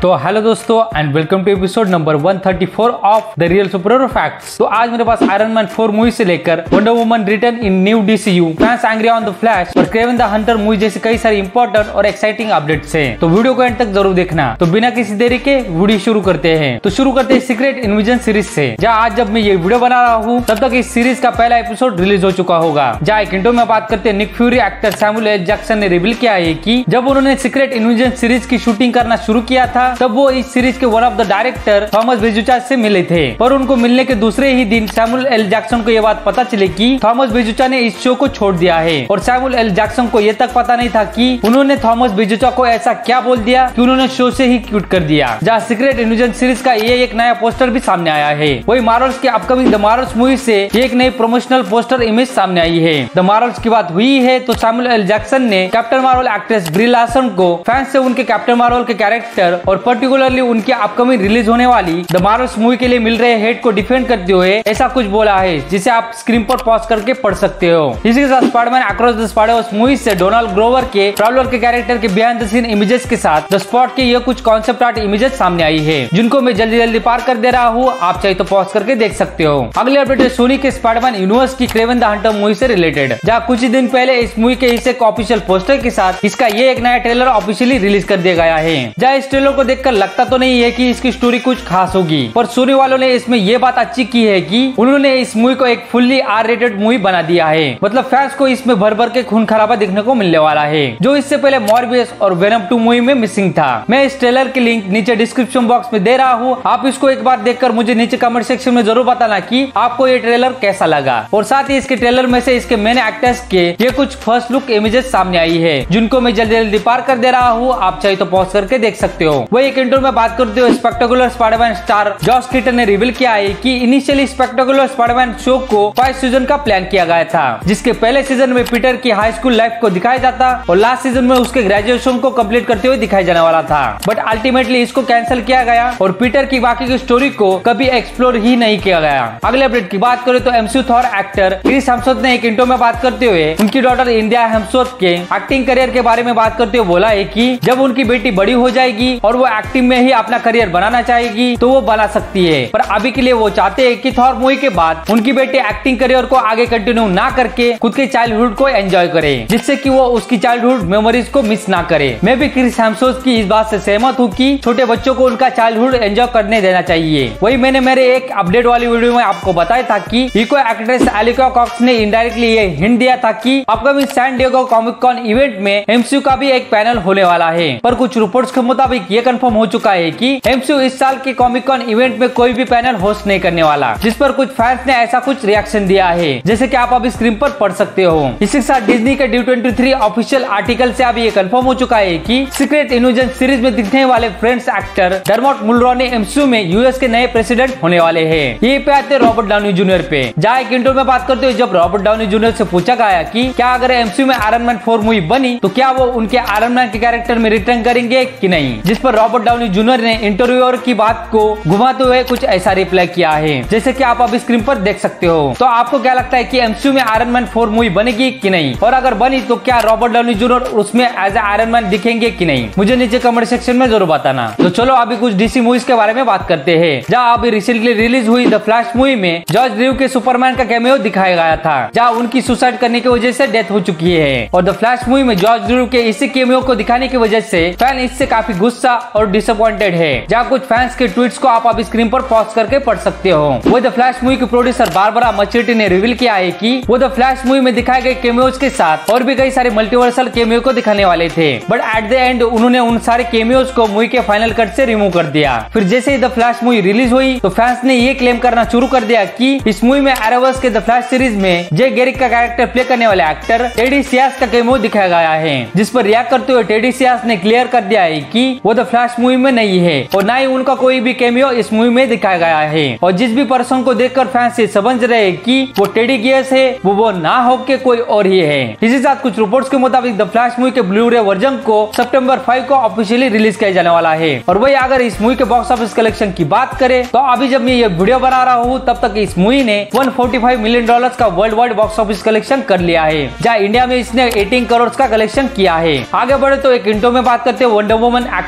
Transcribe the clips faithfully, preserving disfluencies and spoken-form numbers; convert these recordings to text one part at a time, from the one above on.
तो हेलो दोस्तों and welcome to episode number एक सौ चौंतीस of the real superhero facts. तो आज मेरे पास आयरन मैन फोर मूवी से लेकर Wonder Woman return in new DCU, fans angry on the Flash और क्रेवन द हंटर मूवी जैसे कई सारे इंपॉर्टेंट और एक्साइटिंग अपडेट्स हैं। तो वीडियो को एंड तक जरूर देखना। तो बिना किसी देरी के वीडियो शुरू करते हैं। तो शुरू करते हैं सीक्रेट इन्विजन सीरीज से। जहाँ आज जब मैं ये वीडियो बना रहा हूँ तब तक इस सीरीज का पहला एपिसोड रिलीज हो चुका होगा। जहाँ एक इंटरव्यू में बात करते हैं Nick Fury actor Samuel L Jackson ने रिवील किया है कि जब उन्होंने सीक्रेट इन्विजन सीरीज की शूटिंग करना शुरू किया था तब वो इस सीरीज के one of the director Thomas Bezucha से मिले थे, पर उनको मिलने के दूसरे ही दिन सैमुअल एल जैक्सन को यह बात पता चली कि थॉमस बेजुचा ने इस शो को छोड़ दिया है। और सैमुअल एल जैक्सन को यह तक पता नहीं था कि उन्होंने थॉमस बेजुचा को ऐसा क्या बोल दिया कि उन्होंने शो से ही क्विट कर दिया। जहाँ सीक्रेट इन्विजन सीरीज का ये एक नया पोस्टर भी सामने आया है। वही मार्वल्स के अपकमिंग द मार्वल्स मूवी से एक नई प्रमोशनल पोस्टर इमेज सामने आई है। द मार्वल्स की बात हुई है तो सैमुअल एल जैक्सन ने Captain Marvel actress Brie Larson को फैंस से उनके कैप्टन मार्वल के कैरेक्टर और पर्टिकुलरली उनके अपकमिंग रिलीज होने वाली द मार्वल्स मूवी के लिए मिल रहे हेट को डिफेंड करते हुए ऐसा कुछ बोला है, जिसे आप स्क्रीन पर पॉज करके पढ़ सकते हो। इसी के साथ Spiderman across the Spiderverse movie से डोनाल्ड ग्रोवर के प्रॉब्लर के कैरेक्टर के बिहाइंड द सीन इमेजेस के साथ द स्पॉट के ये कुछ कॉन्सेप्ट आर्ट इमेजेस सामने आई है, जिनको मैं जल्दी जल्दी पार कर दे रहा हूँ। आप चाहे तो पॉज करके देख सकते हो। अगले अपडेट है सोनी के स्पाइडरमैन यूनिवर्स की क्रेवन द हंटर मूवी से रिलेटेड। जहाँ कुछ ही दिन पहले इस मूवी के इस एक ऑफिशियल पोस्टर के साथ इसका ये एक नया ट्रेलर ऑफिशियली रिलीज कर दिया गया है। जहाँ इस ट्रेलर को देखकर लगता तो नहीं है कि इसकी स्टोरी कुछ खास होगी, पर सोनी वालों ने इसमें यह बात अच्छी की है कि उन्होंने इस मूवी को एक फुल्ली आर रेटेड मूवी बना दिया है। मतलब फैंस को इसमें भर भर के खून खराबा देखने को मिलने वाला है, जो इससे पहले मॉर्बियस और वेनम टू मूवी में मिसिंग था। मैं इस ट्रेलर की लिंक नीचे डिस्क्रिप्शन बॉक्स में दे रहा हूँ। आप इसको एक बार देखकर मुझे नीचे कमेंट सेक्शन में जरूर बताना कि आपको ये ट्रेलर कैसा लगा। और साथ ही इसके ट्रेलर में से इसके मेन एक्टर्स के ये कुछ फर्स्ट लुक इमेजेस सामने आई है, जिनको मैं जल्दी जल्दी पार कर दे रहा हूँ। आप चाहे तो पॉज करके देख सकते हो। वही एक इंटरव्यू में बात करते हुए spectacular Spiderman star Josh Keaton ने रिवील किया है कि इनिशियली स्पेक्टेकुलर स्पाइडरमैन शो को फाइव सीजन का प्लान किया गया था, जिसके पहले सीजन में पीटर की हाई स्कूल लाइफ को दिखाया जाता और लास्ट सीजन में उसके ग्रेजुएशन को कंप्लीट करते हुए दिखाया जाने वाला था। बट अल्टीमेटली इसको कैंसिल किया गया और पीटर की बाकी की स्टोरी को कभी एक्सप्लोर ही नहीं किया गया। अगले अपडेट की बात करें तो MCU Thor actor Chris Hemsworth ने एक इंटरव्यू में बात करते हुए उनकी डॉटर इंडिया हेम्सवर्थ के एक्टिंग करियर के बारे में बात करते हुए बोला है कि जब उनकी बेटी बड़ी हो जाएगी और वो एक्टिंग में ही अपना करियर बनाना चाहेगी तो वो बना सकती है, पर अभी के लिए वो चाहते हैं कि थॉर मूवी के बाद उनकी बेटी एक्टिंग करियर को आगे कंटिन्यू ना करके खुद के चाइल्डहुड को एंजॉय करे, जिससे कि वो उसकी चाइल्डहुड मेमोरीज को मिस ना करे। मैं भी क्रिस हेम्सवर्थ की इस बात से सहमत हूँ कि छोटे बच्चों को उनका चाइल्डहुड एंजॉय करने देना चाहिए। वही मैंने मेरे एक अपडेट वाली वीडियो में आपको बताया था कि इको एक्ट्रेस एलिका कॉक्स ने इनडायरेक्टली ये हिंट दिया था कि upcoming San Diego Comic Con event में एमसीयू का भी एक पैनल होने वाला है। पर कुछ रिपोर्ट्स के मुताबिक ये कंफर्म हो चुका है कि एमसीयू इस साल के कॉमिक कॉन इवेंट में कोई भी पैनल होस्ट नहीं करने वाला, जिस पर कुछ फैंस ने ऐसा कुछ रिएक्शन दिया है, जैसे कि आप अभी स्क्रीन पर पढ़ सकते हो। इसी के साथ डिज्नी के D twenty three official article से अभी ये कंफर्म हो चुका है कि सीक्रेट इन्विजन सीरीज में दिखने वाले Friends actor Dermot Mulroney MCU में यूएस के नए प्रेसिडेंट होने वाले हैं। ये पे आते रॉबर्ट डाउनी जूनियर पे। जहाँ एक इंटरव्यू में बात करते हुए जब रॉबर्ट डाउनी जूनियर से पूछा गया कि क्या अगर एमसीयू में आयरन मैन फोर मूवी बनी तो क्या वो उनके आयरन मैन के कैरेक्टर में रिटर्न करेंगे कि नहीं, जिस पर रॉबर्ट डाउनी जूनियर ने इंटरव्यूअर की बात को घुमाते हुए कुछ ऐसा रिप्लाई किया है, जैसे कि आप अभी स्क्रीन पर देख सकते हो। तो आपको क्या लगता है कि एमसीयू में आयरन मैन फोर मूवी बनेगी कि नहीं, और अगर बनी तो क्या रॉबर्ट डाउनी जूनियर उसमें एज ए आयरन मैन दिखेंगे कि नहीं, मुझे नीचे कमेंट सेक्शन में जरूर बताना। तो चलो अभी कुछ डीसी मूवीज के बारे में बात करते हैं। जहाँ अभी रिसेंटली रिलीज हुई द फ्लैश मूवी में जॉर्ज रीव के सुपरमैन का कैमियो दिखाया गया था, जहाँ उनकी सुसाइड करने की वजह से डेथ हो चुकी है। और द फ्लैश मूवी में जॉर्ज रीव के इसी कैमियो को दिखाने की वजह से फैन इससे काफी गुस्सा और डिसअपॉइंटेड है। जहाँ कुछ फैंस के ट्वीट्स को आप अभी स्क्रीन पर पॉज करके पढ़ सकते हो। वो द फ्लैश मूवी के प्रोड्यूसर बारबरा मचेटी ने रिवील किया है कि वो द फ्लैश मूवी में दिखाए गए कैमियोज के साथ और भी कई सारे मल्टीवर्सल कैमियो को दिखाने वाले थे, बट एट द एंड उन्होंने उन सारे कैमियोज को मूवी के फाइनल कट से रिमूव कर दिया। फिर जैसे ही द फ्लैश मूवी रिलीज हुई तो फैंस ने ये क्लेम करना शुरू कर दिया कि इस मूवी में एरोवर्स के द फ्लैश सीरीज में जे गेरिक का कैरेक्टर प्ले करने वाले एक्टर टेडी सियास का कैमियो दिखाया गया है, जिस पर रिएक्ट करते हुए टेडी सियास ने क्लियर कर दिया है कि वो द फ्लैश मूवी में नहीं है और न ही उनका कोई भी कैमियो इस मूवी में दिखाया गया है। और जिस भी पर्सन को देखकर फैंस ये समझ रहे हैं कि वो टेडी गियर्स है, वो वो ना हो के कोई और ही है। इसी साथ कुछ रिपोर्ट्स के मुताबिक द फ्लैश मूवी के ब्लू रे वर्जन को सितंबर पाँच को ऑफिशियली रिलीज किया जाने वाला है। और वही अगर इस मूवी के बॉक्स ऑफिस कलेक्शन की बात करें तो अभी जब मैं ये वीडियो बना रहा हूँ तब तक इस मूवी ने एक सौ पैंतालीस मिलियन डॉलर्स का worldwide box office collection कर लिया है, जहाँ इंडिया में इसने अठारह करोड़ का कलेक्शन किया है। आगे बढ़े तो एक इंटरव्यू में बात करते हैं Wonder Woman actress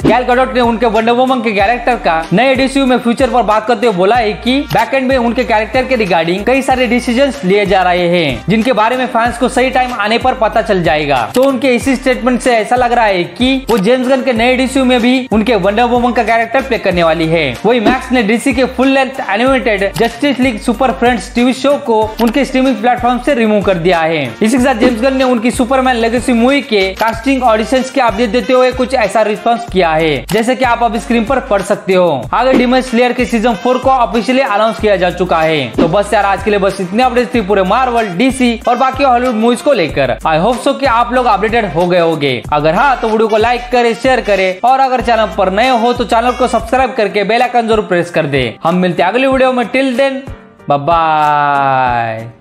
Gal Gadot ने उनके वंडर वुमन के कैरेक्टर का नए डीसीयू में फ्यूचर पर बात करते हुए बोला है कि बैकएंड में उनके कैरेक्टर के रिगार्डिंग कई सारे डिसीजंस लिए जा रहे हैं जिनके बारे में फैंस को सही टाइम आने पर पता चल जाएगा। तो उनके इसी स्टेटमेंट से ऐसा लग रहा है कि वो जेम्स गन के नए डीसीयू में भी उनके वंडर वुमन का कैरेक्टर प्ले करने वाली है। वही मैक्स ने डीसी के full length animated Justice League Super Friends TV show को उनके स्ट्रीमिंग प्लेटफॉर्म से रिमूव कर दिया है। इसी के साथ जेम्स गन ने उनकी सुपरमैन लेगेसी मूवी के कास्टिंग ऑडिशंस के अपडेट देते हुए कुछ ऐसा रिस्पॉन्स किया है जैसे कि आप अब स्क्रीन पर पढ़ सकते हो। आगे डीमन स्लेयर के सीजन फोर को ऑफिशियली अनाउंस किया जा चुका है। तो बस यार आज के लिए बस इतने अपडेट्स थी पूरे मार्वल, डीसी और बाकी हॉलीवुड मूवीज को लेकर। आई होप सो कि आप लोग अपडेटेड हो गए होंगे। अगर हाँ तो वीडियो को लाइक करे, शेयर करे और अगर चैनल पर नए हो तो चैनल को सब्सक्राइब करके बेल आइकन जरूर प्रेस कर दे। हम मिलते हैं अगली वीडियो में। Till then bye bye.